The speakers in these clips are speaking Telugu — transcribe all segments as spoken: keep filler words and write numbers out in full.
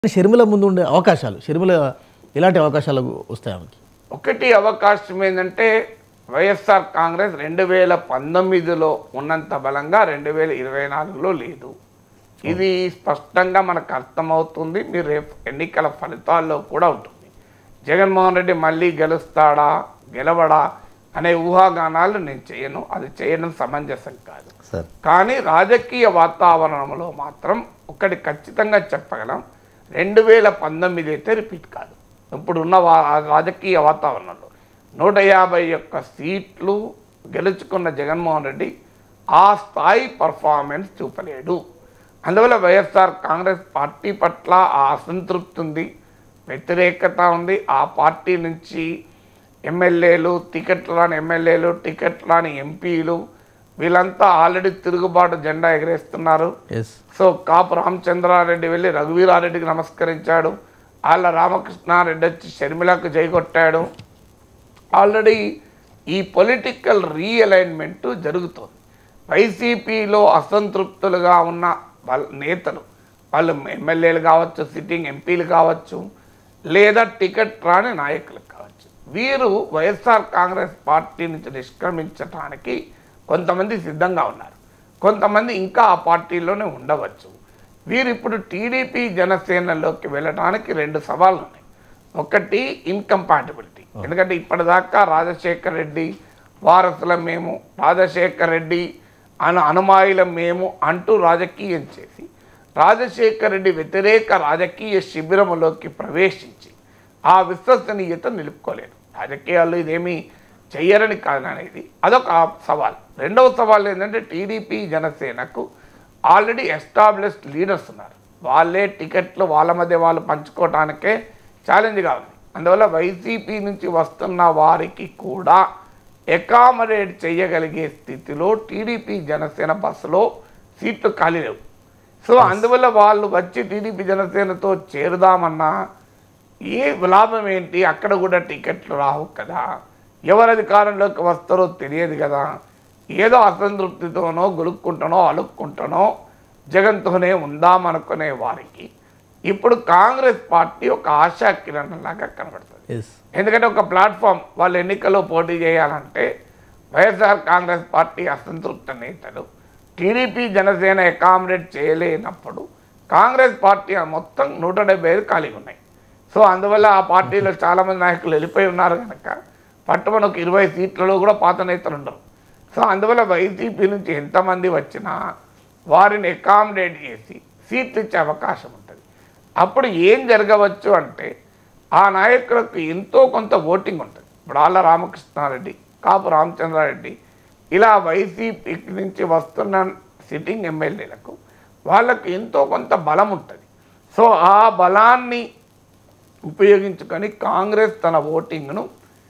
షర్మిల ముందు ఉండే అవకాశాలు షర్మిల ఎలాంటి అవకాశాలు వస్తాయి ఆమెకి? ఒకటి అవకాశం ఏంటంటే వైఎస్ఆర్ కాంగ్రెస్ రెండు వేల పంతొమ్మిదిలో ఉన్నంత బలంగా రెండు వేల ఇరవై నాలుగులో లేదు. ఇది స్పష్టంగా మనకు అర్థమవుతుంది. మీరు రేపు ఎన్నికల ఫలితాల్లో కూడా ఉంటుంది. జగన్మోహన్ రెడ్డి మళ్ళీ గెలుస్తాడా గెలవడా అనే ఊహాగానాలు నేను చేయను. అది చేయడం సమంజసం కాదు. కానీ రాజకీయ వాతావరణంలో మాత్రం ఒకటి ఖచ్చితంగా చెప్పగలం, రెండు వేల పంతొమ్మిది అయితే రిపీట్ కాదు. ఇప్పుడున్న వా రాజకీయ వాతావరణంలో నూట యాభై ఒక్క సీట్లు గెలుచుకున్న జగన్మోహన్ రెడ్డి ఆ స్థాయి పర్ఫార్మెన్స్ చూపలేడు. అందువల్ల వైఎస్ఆర్ కాంగ్రెస్ పార్టీ పట్ల ఆ అసంతృప్తి ఉంది, వ్యతిరేకత ఉంది. ఆ పార్టీ నుంచి ఎమ్మెల్యేలు, టికెట్లు రాని ఎమ్మెల్యేలు, టికెట్లు రాని ఎంపీలు వీళ్ళంతా ఆల్రెడీ తిరుగుబాటు జెండా ఎగరేస్తున్నారు. సో కాపు రామచంద్రారెడ్డి వెళ్ళి రఘువీరారెడ్డికి నమస్కరించాడు. వాళ్ళ రామకృష్ణారెడ్డి వచ్చి షర్మిలకు జైకొట్టాడు. ఆల్రెడీ ఈ పొలిటికల్ రీఅలైన్మెంట్ జరుగుతుంది. వైసీపీలో అసంతృప్తులుగా ఉన్న వాళ్ళ నేతలు, వాళ్ళు ఎమ్మెల్యేలు కావచ్చు, సిట్టింగ్ ఎంపీలు కావచ్చు, లేదా టికెట్ రాని నాయకులు కావచ్చు, వీరు వైఎస్ఆర్ కాంగ్రెస్ పార్టీ నుంచి నిష్క్రమించడానికి కొంతమంది సిద్ధంగా ఉన్నారు. కొంతమంది ఇంకా ఆ పార్టీలోనే ఉండవచ్చు. వీరు ఇప్పుడు టీడీపీ జనసేనలోకి వెళ్ళడానికి రెండు సవాళ్ళు ఉన్నాయి. ఒకటి ఇన్కంపాటిబిలిటీ, ఎందుకంటే ఇప్పటిదాకా రాజశేఖర్ రెడ్డి వారసుల మేము, రాజశేఖర్ రెడ్డి అను అనుమాయుల మేము అంటూ రాజకీయం చేసి రాజశేఖర్ రెడ్డి వ్యతిరేక రాజకీయ శిబిరములోకి ప్రవేశించి ఆ విశ్వసనీయత నిలుపుకోలేదు. రాజకీయాల్లో ఇదేమీ చెయ్యరని కాదనేది అదొక సవాల్. రెండవ సవాల్ ఏంటంటే టీడీపీ జనసేనకు ఆల్రెడీ ఎస్టాబ్లిష్డ్ లీడర్స్ ఉన్నారు. వాళ్ళే టికెట్లు వాళ్ళ మధ్య వాళ్ళు పంచుకోవటానికే ఛాలెంజ్గా ఉంది. అందువల్ల వైసీపీ నుంచి వస్తున్న వారికి కూడా అకామిడేట్ చేయగలిగే స్థితిలో టీడీపీ జనసేన బస్సులో సీట్లు ఖాళీ లేవు. సో అందువల్ల వాళ్ళు వచ్చి టీడీపీ జనసేనతో చేరుదామన్నా ఏ లాభం ఏంటి? అక్కడ కూడా టికెట్లు రావు కదా, ఎవరు అధికారంలోకి వస్తారో తెలియదు కదా. ఏదో అసంతృప్తితోనో గొలుక్కుంటానో అలుక్కుంటానో జగన్తోనే ఉందామనుకునే వారికి ఇప్పుడు కాంగ్రెస్ పార్టీ ఒక ఆశా కిరణంలాగా కనబడుతుంది. ఎందుకంటే ఒక ప్లాట్ఫామ్, వాళ్ళు ఎన్నికల్లో పోటీ చేయాలంటే వైఎస్ఆర్ కాంగ్రెస్ పార్టీ అసంతృప్త నేతలు టీడీపీ జనసేన అకామిడేట్ చేయలేనప్పుడు కాంగ్రెస్ పార్టీ మొత్తం నూట డెబ్బై ఐదు ఖాళీగా ఉన్నాయి. సో అందువల్ల ఆ పార్టీలో చాలామంది నాయకులు వెళ్ళిపోయి ఉన్నారు కనుక పట్టుమని ఒక ఇరవై సీట్లలో కూడా పాత నేతలు ఉండరు. సో అందువల్ల వైసీపీ నుంచి ఎంతమంది వచ్చినా వారిని అకామిడేట్ చేసి సీట్లు ఇచ్చే అవకాశం ఉంటుంది. అప్పుడు ఏం జరగవచ్చు అంటే ఆ నాయకులకు ఎంతో కొంత ఓటింగ్ ఉంటుంది. ఇప్పుడు ఆళ్ళ రామకృష్ణారెడ్డి, కాపు రామచంద్రారెడ్డి ఇలా వైసీపీ నుంచి వస్తున్న సిట్టింగ్ ఎమ్మెల్యేలకు వాళ్ళకు ఎంతో కొంత బలం ఉంటుంది. సో ఆ బలాన్ని ఉపయోగించుకొని కాంగ్రెస్ తన ఓటింగ్ను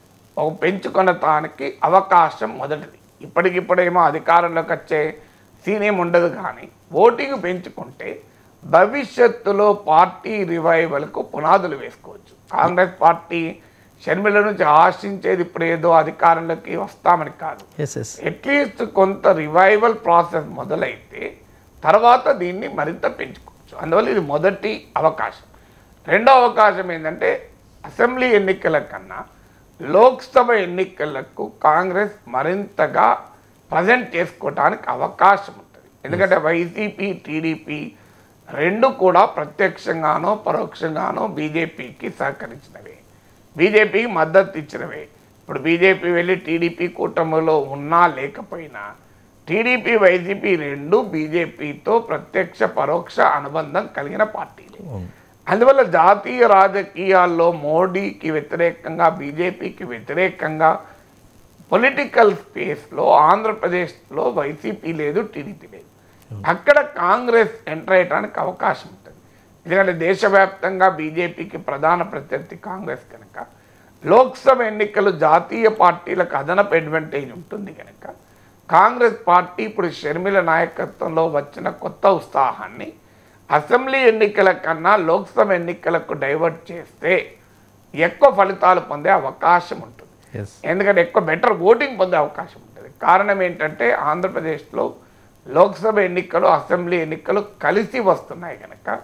పెంచుకొనటానికి అవకాశం మొదటిది. ఇప్పటికిప్పుడేమో అధికారంలోకి వచ్చే సీన్ ఏమి ఉండదు, కానీ ఓటింగ్ పెంచుకుంటే భవిష్యత్తులో పార్టీ రివైవల్కు పునాదులు వేసుకోవచ్చు. కాంగ్రెస్ పార్టీ షర్మిల నుంచి ఆశించేది ఇప్పుడు ఏదో అధికారంలోకి వస్తామని కాదు, అట్లీస్ట్ కొంత రివైవల్ ప్రాసెస్ మొదలైతే తర్వాత దీన్ని మరింత పెంచుకోవచ్చు. అందువల్ల ఇది మొదటి అవకాశం. రెండో అవకాశం ఏంటంటే అసెంబ్లీ ఎన్నికల కన్నా లోక్సభ ఎన్నికలకు కాంగ్రెస్ మరింతగా ప్రజెంట్ చేసుకోవడానికి అవకాశం ఉంటుంది. ఎందుకంటే వైసీపీ, టీడీపీ రెండు కూడా ప్రత్యక్షంగానో పరోక్షంగానో బీజేపీకి సహకరించినవే, బీజేపీకి మద్దతు ఇచ్చినవే. ఇప్పుడు బీజేపీ వెళ్ళి టీడీపీ కూటమిలో ఉన్నా లేకపోయినా టీడీపీ, వైసీపీ రెండు బీజేపీతో ప్రత్యక్ష పరోక్ష అనుబంధం కలిగిన పార్టీలు. అందువల్ల జాతీయ రాజకీయాల్లో మోడీకి వ్యతిరేకంగా, బీజేపీకి వ్యతిరేకంగా పొలిటికల్ స్పేస్లో ఆంధ్రప్రదేశ్లో వైసీపీ లేదు, టీడీపీ లేదు. అక్కడ కాంగ్రెస్ ఎంటర్ అయ్యడానికి అవకాశం ఉంటుంది. ఎందుకంటే దేశవ్యాప్తంగా బీజేపీకి ప్రధాన ప్రత్యర్థి కాంగ్రెస్ కనుక లోక్సభ ఎన్నికలు జాతీయ పార్టీలకు అదనపు అడ్వాంటేజ్ ఉంటుంది కనుక కాంగ్రెస్ పార్టీ ఇప్పుడు షర్మిల నాయకత్వంలో వచ్చిన కొత్త ఉత్సాహాన్ని అసెంబ్లీ ఎన్నికల కన్నా లోక్సభ ఎన్నికలకు డైవర్ట్ చేస్తే ఎక్కువ ఫలితాలు పొందే అవకాశం ఉంటుంది. ఎందుకంటే ఎక్కువ బెటర్ ఓటింగ్ పొందే అవకాశం ఉంటుంది. కారణం ఏంటంటే ఆంధ్రప్రదేశ్లో లోక్సభ ఎన్నికలు, అసెంబ్లీ ఎన్నికలు కలిసి వస్తున్నాయి కనుక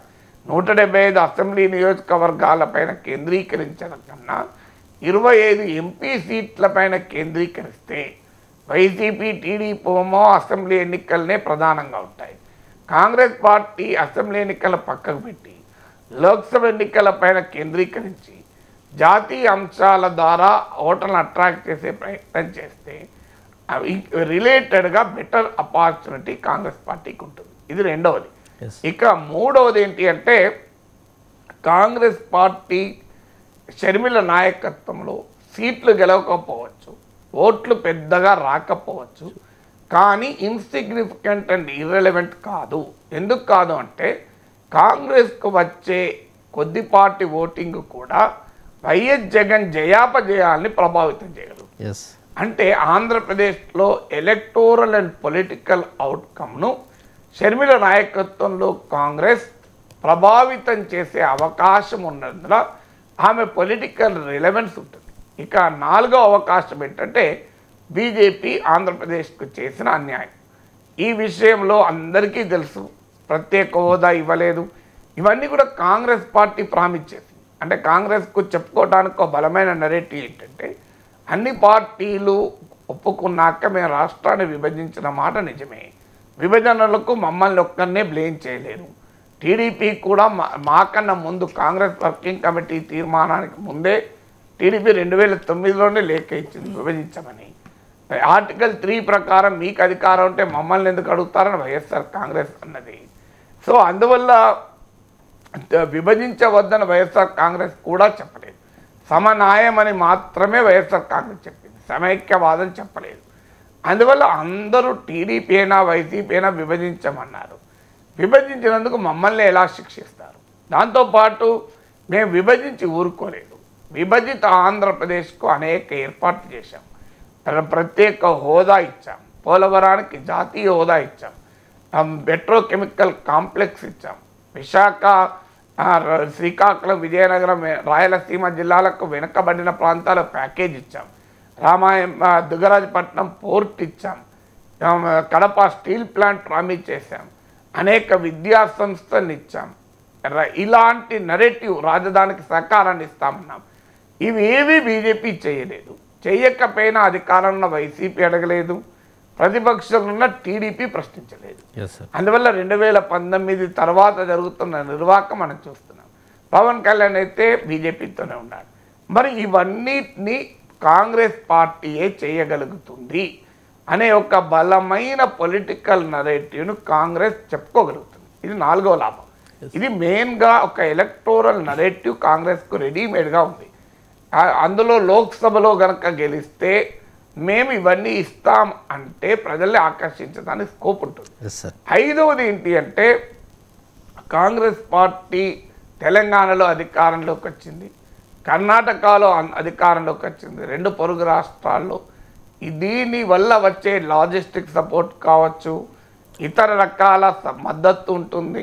నూట డెబ్బై ఐదు అసెంబ్లీ నియోజకవర్గాలపైన కేంద్రీకరించడం కన్నా ఇరవై ఐదు ఎంపీ సీట్లపైన కేంద్రీకరిస్తే వైసీపీ టీడీపీమో అసెంబ్లీ ఎన్నికలనే ప్రధానంగా ఉంటాయి. కాంగ్రెస్ పార్టీ అసెంబ్లీ ఎన్నికల పక్కకు పెట్టి లోక్సభ ఎన్నికలపైన కేంద్రీకరించి జాతీయ అంశాల ద్వారా ఓటర్లను అట్రాక్ట్ చేసే ప్రయత్నం చేస్తే అవి రిలేటెడ్గా బెటర్ ఆపర్చునిటీ కాంగ్రెస్ పార్టీకి ఉంటుంది. ఇది రెండవది. ఇక మూడవది ఏంటి అంటే కాంగ్రెస్ పార్టీ షర్మిల నాయకత్వంలో సీట్లు గెలవకపోవచ్చు, ఓట్లు పెద్దగా రాకపోవచ్చు, కానీ ఇన్సిగ్నిఫికెంట్ అండ్ ఇర్రెలవెంట్ కాదు. ఎందుకు కాదు అంటే కాంగ్రెస్కు వచ్చే కొద్దిపాటి ఓటింగ్ కూడా వైఎస్ జగన్ జయాపజయాల్ని ప్రభావితం చేయగలరు. అంటే ఆంధ్రప్రదేశ్లో ఎలక్టోరల్ అండ్ పొలిటికల్ అవుట్కమ్ను షర్మిల నాయకత్వంలో కాంగ్రెస్ ప్రభావితం చేసే అవకాశం ఉన్నందున ఆమె పొలిటికల్ రిలవెన్స్ ఉంటుంది. ఇక నాలుగో అవకాశం ఏంటంటే బీజేపీ ఆంధ్రప్రదేశ్కు చేసిన అన్యాయం. ఈ విషయంలో అందరికీ తెలుసు, ప్రత్యేక హోదా ఇవ్వలేదు. ఇవన్నీ కూడా కాంగ్రెస్ పార్టీ ప్రామిస్ చేసింది. అంటే కాంగ్రెస్కు చెప్పుకోవడానికి ఒక బలమైన నెరేటివ్ ఏంటంటే అన్ని పార్టీలు ఒప్పుకున్నాక మేము రాష్ట్రాన్ని విభజించిన మాట నిజమే, విభజనలకు మమ్మల్ని ఒక్కరినే బ్లేమ్ చేయలేరు. టీడీపీ కూడా మా మాకన్నా ముందు కాంగ్రెస్ వర్కింగ్ కమిటీ తీర్మానానికి ముందే టీడీపీ రెండు వేల తొమ్మిదిలోనే లేఖ ఇచ్చింది విభజించమని. ఆర్టికల్ త్రీ ప్రకారం మీకు అధికారం ఉంటే మమ్మల్ని ఎందుకు అడుగుతారని వైఎస్ఆర్ కాంగ్రెస్ అన్నది. సో అందువల్ల విభజించవద్దని వైఎస్ఆర్ కాంగ్రెస్ కూడా చెప్పలేదు. సమన్యాయం అని మాత్రమే వైఎస్ఆర్ కాంగ్రెస్ చెప్పింది, సమైక్యవాదం చెప్పలేదు. అందువల్ల అందరూ టీడీపీ అయినా వైసీపీ అయినా విభజించమన్నారు. విభజించినందుకు మమ్మల్ని ఎలా శిక్షిస్తారు? దాంతోపాటు మేము విభజించి ఊరుకోలేదు. విభజిత ఆంధ్రప్రదేశ్కు అనేక ఏర్పాట్లు చేశాం. ప్రత్యేక హోదా ఇచ్చాం, పోలవరానికి జాతీయ హోదా ఇచ్చాం, పెట్రోకెమికల్ కాంప్లెక్స్ ఇచ్చాం, విశాఖ శ్రీకాకుళం విజయనగరం రాయలసీమ జిల్లాలకు వెనుకబడిన ప్రాంతాల ప్యాకేజ్ ఇచ్చాం, రామాయం దుగ్గరాజపట్నం పోర్ట్ ఇచ్చాం, కడప స్టీల్ ప్లాంట్ ప్రామిస్ చేశాం, అనేక విద్యా సంస్థలు ఇచ్చాం. ఇలాంటి నెరేటివ్ రాజధానికి సహకారాన్ని ఇస్తామన్నాం. ఇవి ఏవి బీజేపీ చేయలేదు. చేయకపోయినా అధికారంలో వైసీపీ అడగలేదు, ప్రతిపక్షంలో ఉన్న టీడీపీ ప్రశ్నించలేదు. అందువల్ల రెండు వేల పంతొమ్మిది తర్వాత జరుగుతున్న నిర్వాహకం మనం చూస్తున్నాం. పవన్ కళ్యాణ్ అయితే బీజేపీతోనే ఉన్నాడు. మరి ఇవన్నిటినీ కాంగ్రెస్ పార్టీయే చేయగలుగుతుంది అనే ఒక బలమైన పొలిటికల్ నరేటివ్ను కాంగ్రెస్ చెప్పుకోగలుగుతుంది. ఇది నాలుగో లాభం. ఇది మెయిన్గా ఒక ఎలక్టోరల్ నరేటివ్ కాంగ్రెస్కు రెడీమేడ్గా ఉంది. అందులో లోక్సభలో గనక గెలిస్తే మేము ఇవన్నీ ఇస్తాం అంటే ప్రజల్ని ఆకర్షించడానికి స్కోప్ ఉంటుంది. ఐదవది ఏంటి అంటే కాంగ్రెస్ పార్టీ తెలంగాణలో అధికారంలోకి వచ్చింది, కర్ణాటకలో అధికారంలోకి వచ్చింది, రెండు పొరుగు రాష్ట్రాల్లో. దీని వల్ల వచ్చే లాజిస్టిక్ సపోర్ట్ కావచ్చు, ఇతర రకాల మద్దతు ఉంటుంది,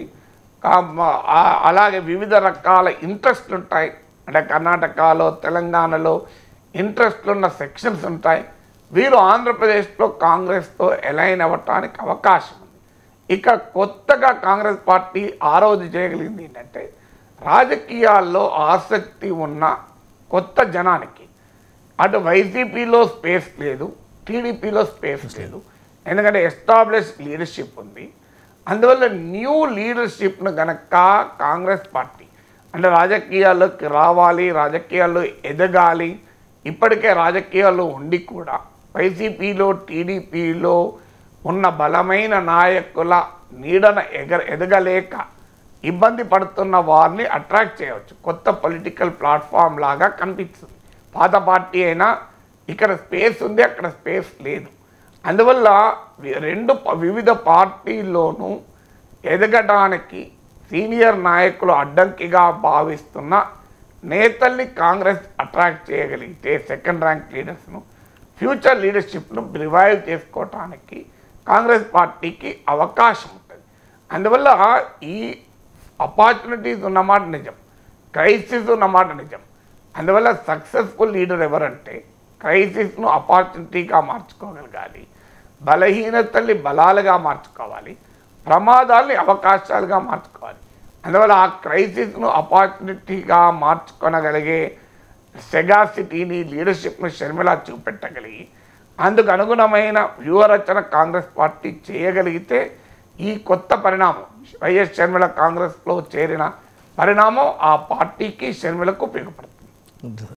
అలాగే వివిధ రకాల ఇంట్రెస్ట్లు ఉంటాయి. అంటే కర్ణాటకలో తెలంగాణలో ఇంట్రెస్ట్లు ఉన్న సెక్షన్స్ ఉంటాయి. వీరు ఆంధ్రప్రదేశ్లో కాంగ్రెస్తో ఎలైన్ అవ్వటానికి అవకాశం ఉంది. ఇక కొత్తగా కాంగ్రెస్ పార్టీ ఆరోజు చేయగలిగింది ఏంటంటే రాజకీయాల్లో ఆసక్తి ఉన్న కొత్త జనానికి అటు వైసీపీలో స్పేస్ లేదు, టీడీపీలో స్పేస్ లేదు. ఎందుకంటే ఎస్టాబ్లిష్ లీడర్షిప్ ఉంది. అందువల్ల న్యూ లీడర్షిప్ను గనక కాంగ్రెస్ పార్టీ అంటే రాజకీయాల్లోకి రావాలి, రాజకీయాల్లో ఎదగాలి, ఇప్పటికే రాజకీయాల్లో ఉండి కూడా వైసీపీలో టీడీపీలో ఉన్న బలమైన నాయకుల నీడన ఎగ ఎదగలేక ఇబ్బంది పడుతున్న వారిని అట్రాక్ట్ చేయవచ్చు. కొత్త పొలిటికల్ ప్లాట్ఫామ్ లాగా కనిపిస్తుంది. పాత పార్టీ అయినా ఇక్కడ స్పేస్ ఉంది, అక్కడ స్పేస్ లేదు. అందువల్ల రెండు వివిధ పార్టీల్లోనూ ఎదగడానికి సీనియర్ నాయకులు అడ్డంకిగా భావిస్తున్న నేతల్ని కాంగ్రెస్ అట్రాక్ట్ చేయగలిగితే సెకండ్ ర్యాంక్ లీడర్స్ను ఫ్యూచర్ లీడర్షిప్ను రివైవ్ చేసుకోవటానికి కాంగ్రెస్ పార్టీకి అవకాశం ఉంటుంది. అందువల్ల ఈ ఆపర్చునిటీస్ ఉన్నమాట నిజం, క్రైసిస్ ఉన్నమాట నిజం. అందువల్ల సక్సెస్ఫుల్ లీడర్ ఎవరంటే క్రైసిస్ను ఆపర్చునిటీగా మార్చుకోగలగాలి, బలహీనతల్ని బలాలుగా మార్చుకోవాలి, ప్రమాదాల్ని అవకాశాలుగా మార్చుకోవాలి. అందువల్ల ఆ క్రైసిస్ను ఆపర్చునిటీగా మార్చుకొనగలిగే సెగాసిటీని లీడర్షిప్ను షర్మిల చూపెట్టగలిగి అందుకు అనుగుణమైన వ్యూహరచన కాంగ్రెస్ పార్టీ చేయగలిగితే ఈ కొత్త పరిణామం వైఎస్ షర్మిల కాంగ్రెస్లో చేరిన పరిణామం ఆ పార్టీకి షర్మిలకు ఉపయోగపడుతుంది.